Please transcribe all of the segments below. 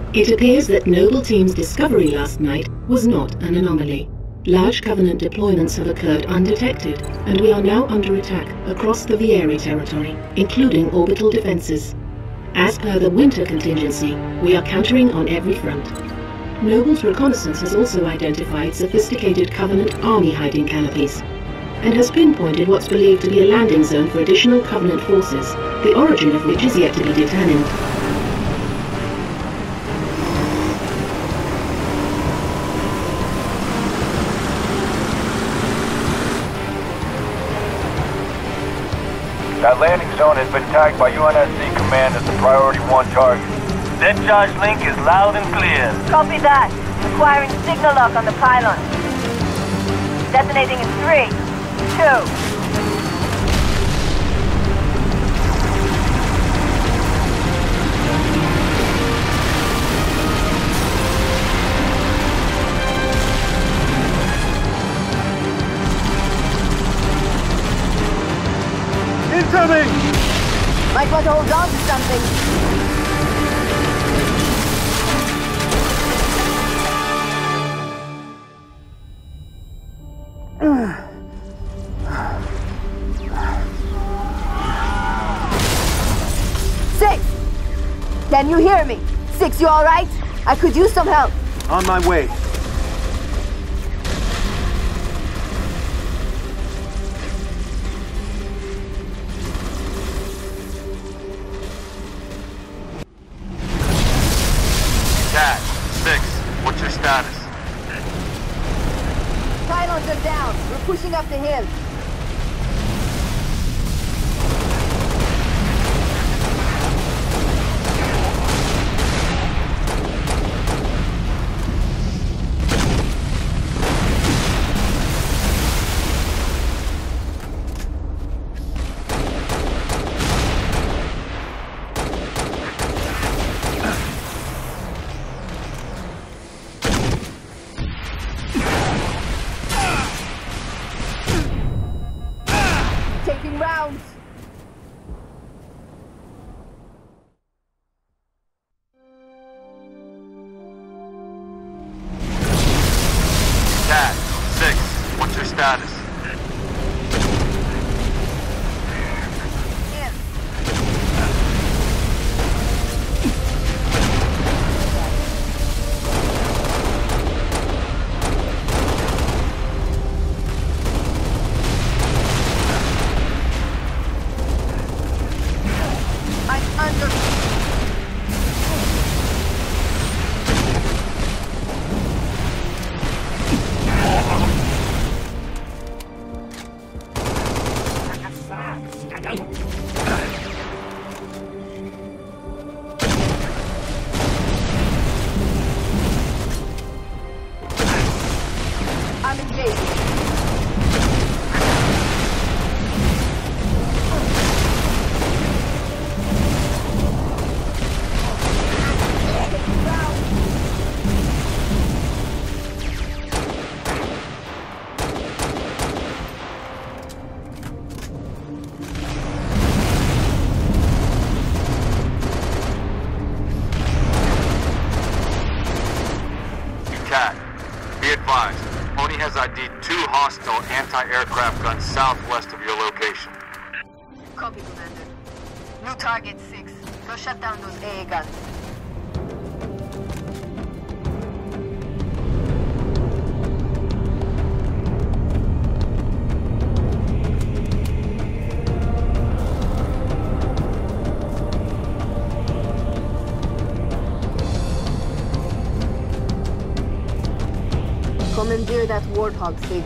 It appears that Noble Team's discovery last night was not an anomaly. Large Covenant deployments have occurred undetected, and we are now under attack across the Vieri territory, including orbital defenses. As per the winter contingency, we are countering on every front. Noble's reconnaissance has also identified sophisticated Covenant army hiding canopies, and has pinpointed what's believed to be a landing zone for additional Covenant forces, the origin of which is yet to be determined. That landing zone has been tagged by UNSC Command as a Priority 1 target. That charge link is loud and clear. Copy that. Requiring signal lock on the pylon. Detonating in 3, 2... Incoming! Might want to hold on to something. Six! Can you hear me? Six, you alright? I could use some help. On my way. Cat, 6, what's your status? Pylons are down. We're pushing up the hill. Taking rounds. Cat, 6, what's your status? I'm engaged. Cat, be advised, Pony has ID'd 2 hostile anti-aircraft guns southwest of your location. Copy, Commander. New target 6. Go shut down those AA guns. Commandeer that Warthog 6.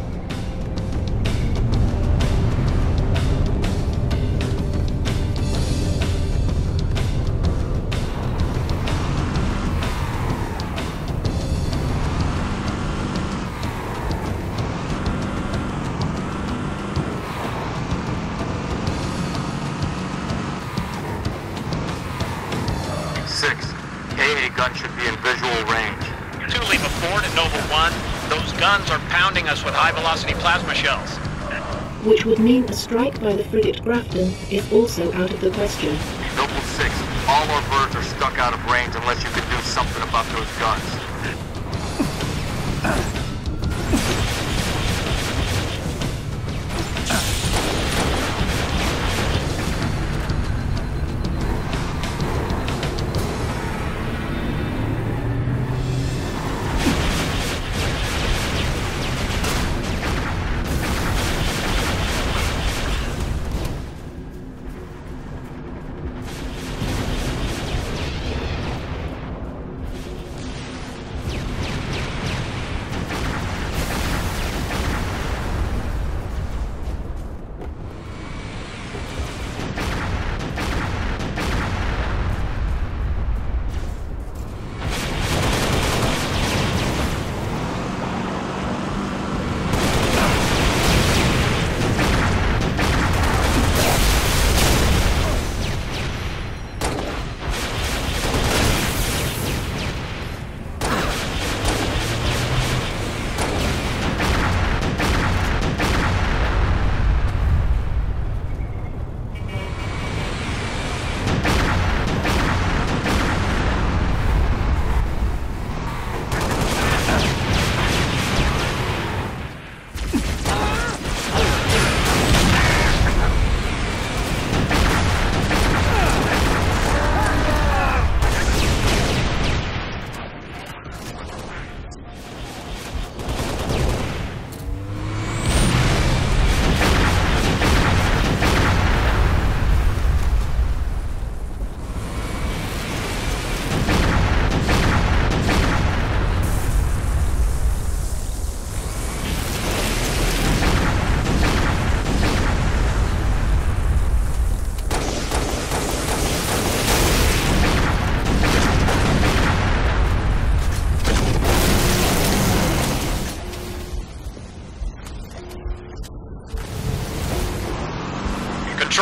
AA gun should be in visual range. 2 Lima 4 to Noble 1. Those guns are pounding us with high-velocity plasma shells. Which would mean a strike by the frigate Grafton is also out of the question. Noble 6, all our birds are stuck out of range unless you can do something.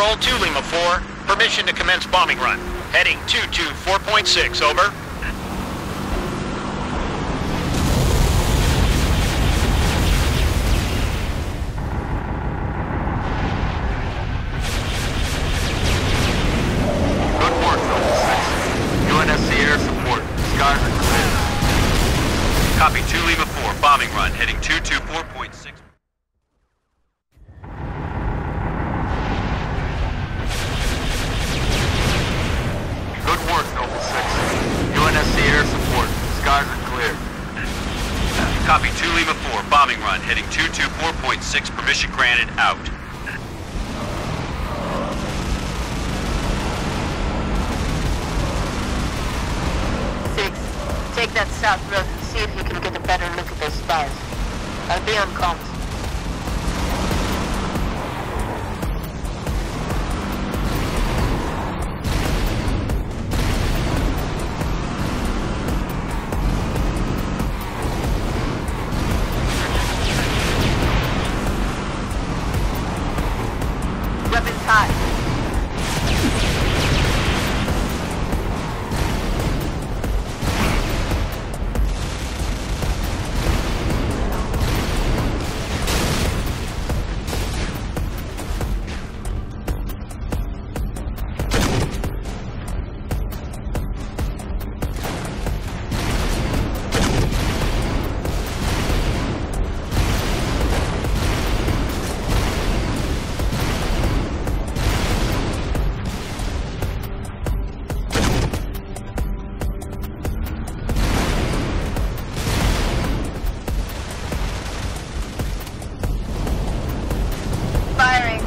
Control to Lima 4. Permission to commence bombing run. Heading 224.6, over. Good work, Noble 6. UNSC air support. Skies are clear. Copy 2 Lima 4. Bombing run. Heading 224.6. Good work, Noble 6. UNSC air support. Skies are clear. Copy 2 Lima 4. Bombing run. Heading 224.6. Permission granted. Out. Take that south road and see if you can get a better look at those spies. I'll be on comms. Weapons high. Firing.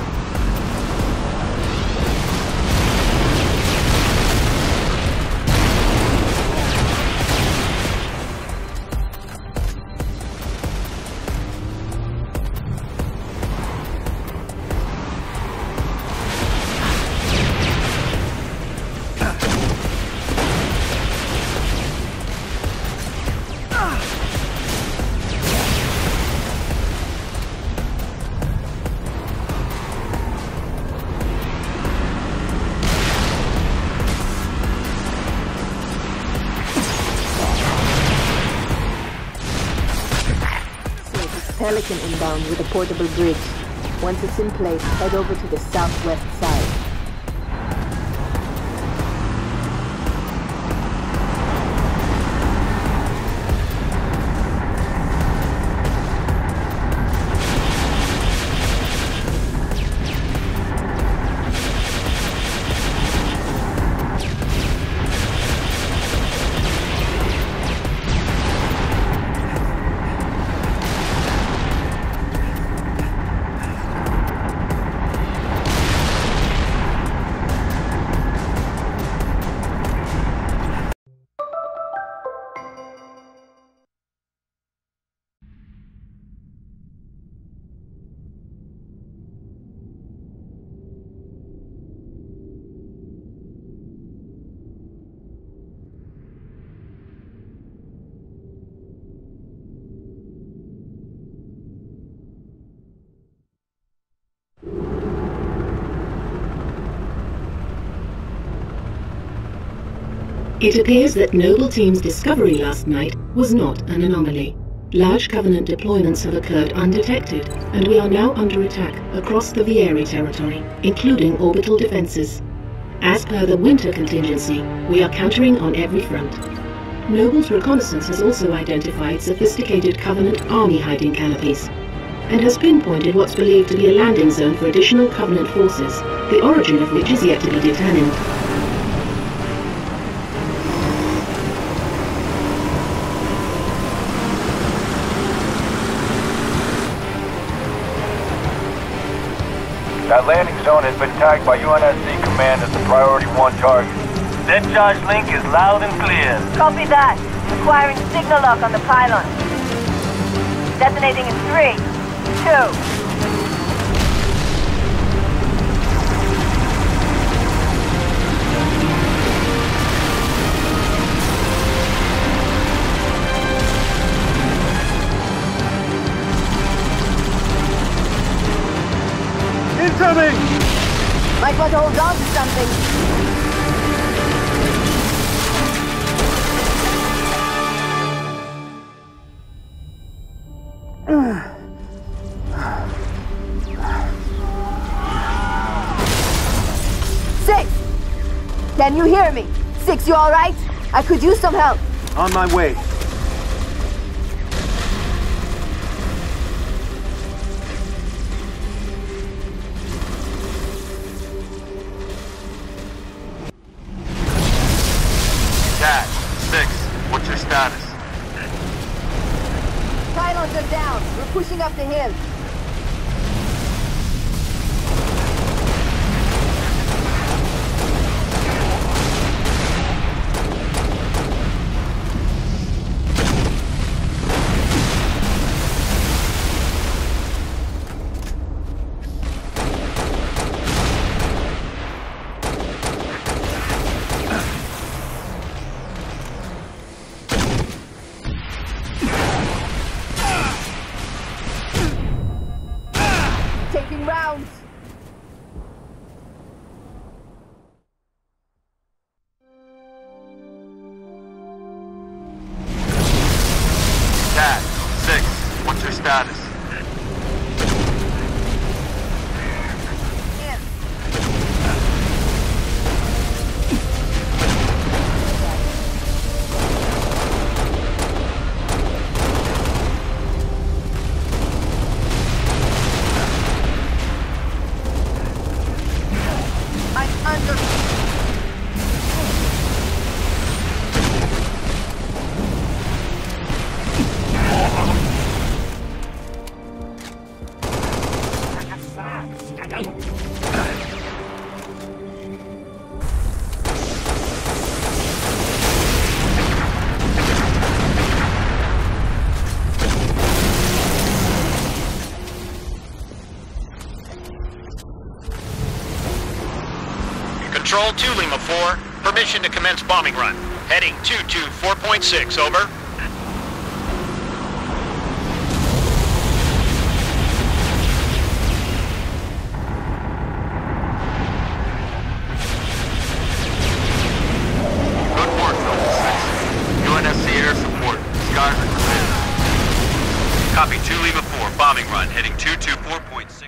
Pelican inbound with a portable bridge. Once it's in place, head over to the southwest side. It appears that Noble Team's discovery last night was not an anomaly. Large Covenant deployments have occurred undetected, and we are now under attack across the Vieri territory, including orbital defenses. As per the winter contingency, we are countering on every front. Noble's reconnaissance has also identified sophisticated Covenant army hiding canopies, and has pinpointed what's believed to be a landing zone for additional Covenant forces, the origin of which is yet to be determined. That landing zone has been tagged by UNSC Command as the Priority 1 target. That charge link is loud and clear. Copy that. Requiring signal lock on the pylon. Detonating in 3, 2... Incoming! Might got to hold on to something. Six! Can you hear me? Six, you alright? I could use some help. On my way. Cat, 6, what's your status? Pylons are down. We're pushing up the hill. Taking rounds. Cat, 6, what's your status? Control 2 Lima 4, permission to commence bombing run. Heading 224.6, over. Good work, Noble 6. UNSC air support. Skies are clear. Copy 2 Lima 4, bombing run, heading 224.6.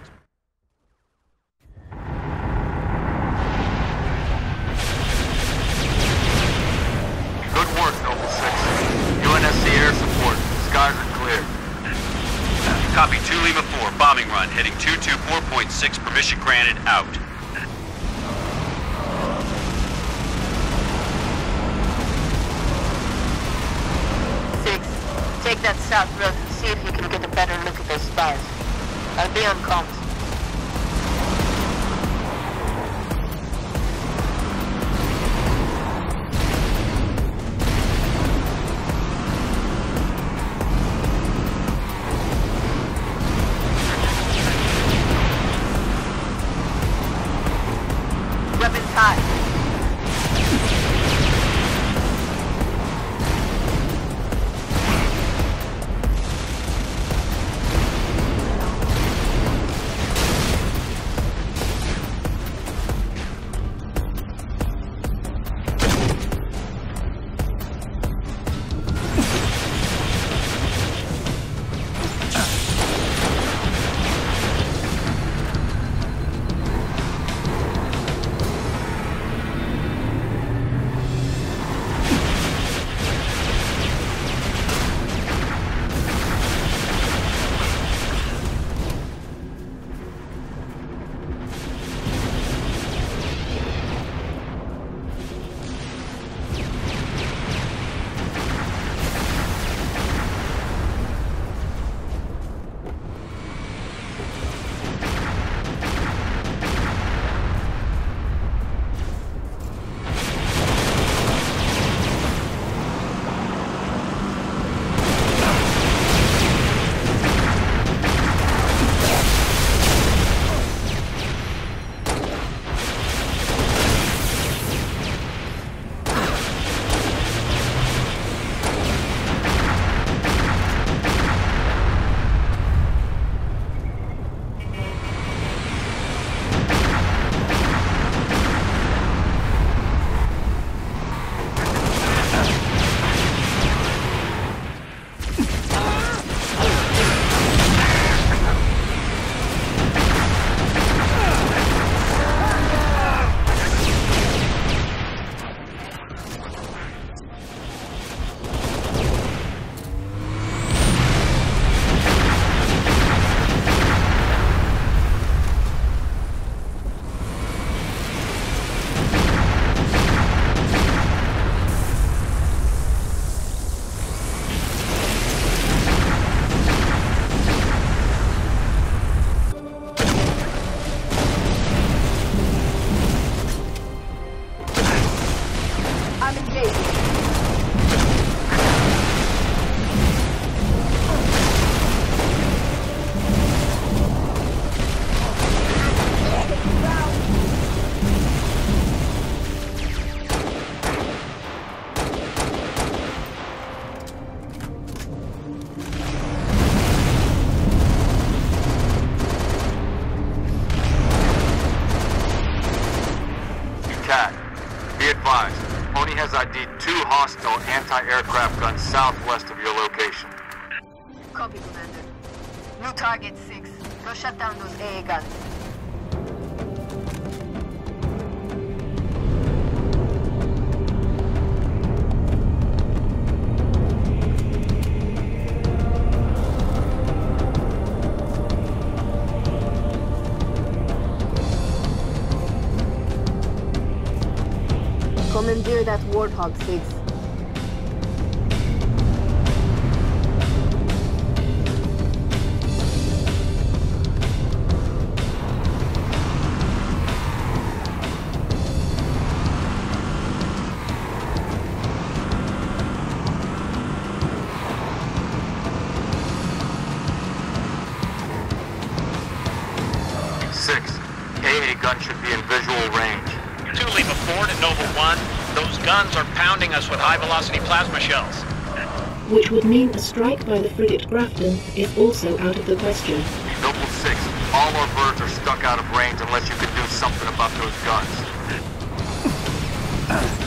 Good work, Noble 6. UNSC air support. Skies are clear. Copy 2 Lima 4, bombing run, heading 224.6, permission granted, out. Six, take that south road and see if you can get a better look at those spies. I'll be on comms. Weapons high. southwest of your location. Copy, Commander. New target 6. Go shut down those AA guns. Commandeer that Warthog 6. AA gun should be in visual range. 2 Lima 4 to Nova 1. Those guns are pounding us with high-velocity plasma shells. Which would mean a strike by the frigate Grafton is also out of the question. Noble 6, all our birds are stuck out of range unless you can do something about those guns.